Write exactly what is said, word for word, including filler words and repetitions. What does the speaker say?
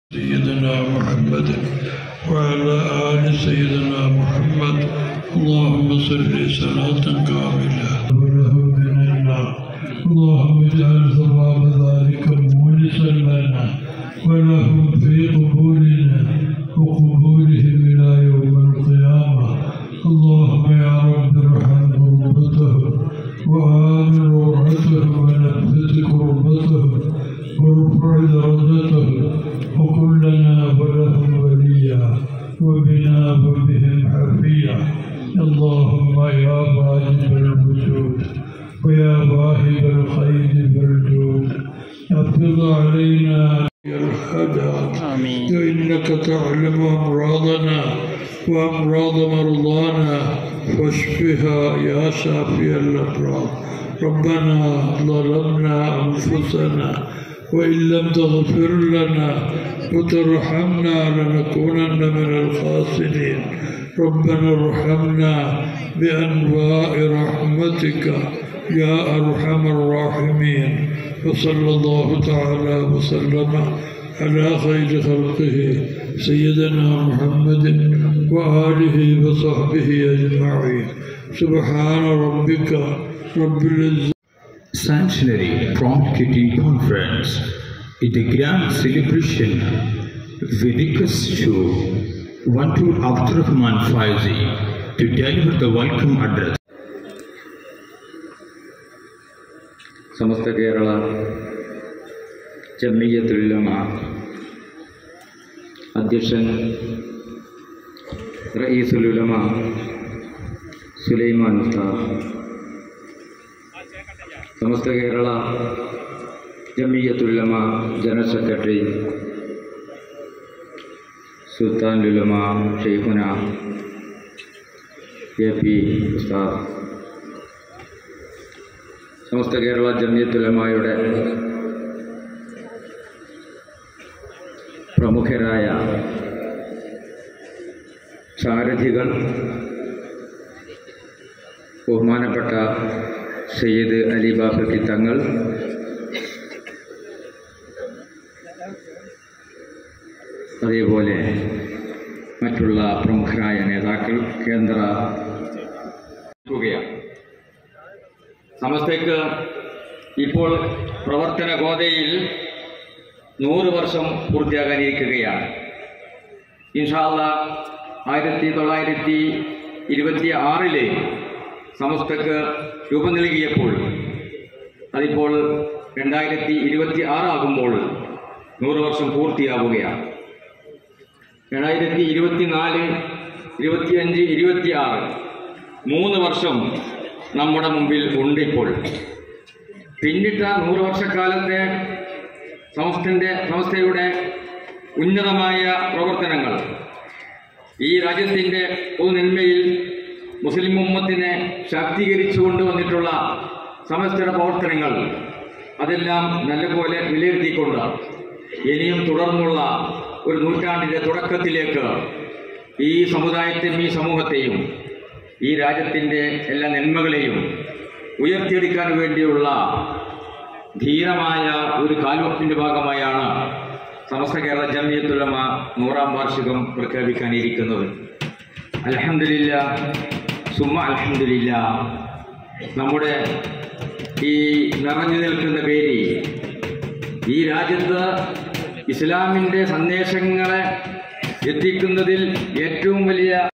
سيدنا محمد وعلى آل سيدنا محمد. اللهم صل صلاة كاملة ولهم من النار. اللهم اجعل ثواب ذلك مونسا لنا ولهم في قبولنا وقبولهم إلى يوم القيامة. اللهم يا رب ارحم غربتهم وآمن روعتهم ونفذ كربتهم وارفع درجتهم وكن لنا ولهم وليا وبنا وبهم حفيا. اللهم يا واجب الوجود ويا واهب الخير والجود افض علينا الحاجات إنك تعلم أمراضنا وأمراض مرضانا واشفها يا شافي الأمراض. ربنا ظلمنا أنفسنا وإن لم تغفر لنا وترحمنا لنكونن من الخاسرين. ربنا ارحمنا بأنواع رحمتك يا أرحم الراحمين. وصلى الله تعالى وسلم على خير خلقه سيدنا محمد وآله وصحبه أجمعين. سبحان ربك رب العزة. Sanctuary Prompt Kitting Conference is a grand celebration. We request to Wantur Abdurrahman Faizi to deliver the welcome address. സമസ്ത കേരള ജംഇയ്യത്തുൽ ഉലമ അധ്യക്ഷൻ റഈസുൽ ഉലമ സുലൈമാൻ ഉസ്താദ്, Samastha Kerala Jamiyyathul Ulama general secretary സുൽത്താനുൽ ഉലമ ഷെയ്ഖുന A P ഉസ്താദ്, സമസ്ത കേരള ജംഇയ്യത്തുൽ ഉലമയുടെ പ്രമുഖരായ സാരഥികൾ, ബഹുമാനപ്പെട്ട സയ്യിദ് അലി ബാഫക്കി തങ്ങൾ, അതേപോലെ മറ്റുള്ള പ്രമുഖരായ നേതാക്കൾ, കേന്ദ്ര സമസ്തയ്ക്ക് ഇപ്പോൾ പ്രവർത്തന ഗോതയിൽ നൂറ് വർഷം പൂർത്തിയാകാനിരിക്കുകയാണ്. ഇൻഷാ അല്ലാഹ് ആയിരത്തി തൊള്ളായിരത്തി ഇരുപത്തി ആറിലെ സമസ്തക്ക് രൂപം നൽകിയപ്പോൾ അതിപ്പോൾ രണ്ടായിരത്തി ഇരുപത്തി ആറാകുമ്പോൾ നൂറ് വർഷം പൂർത്തിയാവുകയാണ്. രണ്ടായിരത്തി ഇരുപത്തി നാല് ഇരുപത്തിയഞ്ച് ഇരുപത്തി ആറ് മൂന്ന് വർഷം നമ്മുടെ മുമ്പിൽ ഉണ്ട്. ഇപ്പോൾ പിന്നിട്ട നൂറ് വർഷക്കാലത്തെ സമസ്തൻ്റെ സമസ്തയുടെ ഉന്നതമായ പ്രവർത്തനങ്ങൾ, ഈ രാജ്യത്തിൻ്റെ പൊതുനന്മയിൽ മുസ്ലിം ഉമ്മത്തിനെ ശാക്തീകരിച്ചു കൊണ്ടുവന്നിട്ടുള്ള സമസ്തയുടെ പ്രവർത്തനങ്ങൾ, അതെല്ലാം നല്ലപോലെ വിലയിരുത്തിക്കൊണ്ട് ഇനിയും തുടർന്നുള്ള ഒരു നൂറ്റാണ്ടിൻ്റെ തുടക്കത്തിലേക്ക് ഈ സമുദായത്തെയും ഈ സമൂഹത്തെയും ഈ രാജ്യത്തിൻ്റെ എല്ലാ നന്മകളെയും ഉയർത്തിയെടുക്കാൻ വേണ്ടിയുള്ള ധീരമായ ഒരു കാൽവെപ്പിൻ്റെ ഭാഗമായാണ് സമസ്ത കേരള ജംഇയ്യത്തുൽ ഉലമ നൂറാം വാർഷികം പ്രഖ്യാപിക്കാനിരിക്കുന്നത്. അൽഹംദുലില്ലാഹ് സുമ്മ അൽഹംദുലില്ലാഹ്. നമ്മുടെ ഈ നിറഞ്ഞു നിൽക്കുന്ന പേര് ഈ രാജ്യത്ത് ഇസ്ലാമിൻ്റെ സന്ദേശങ്ങളെ എത്തിക്കുന്നതിൽ ഏറ്റവും വലിയ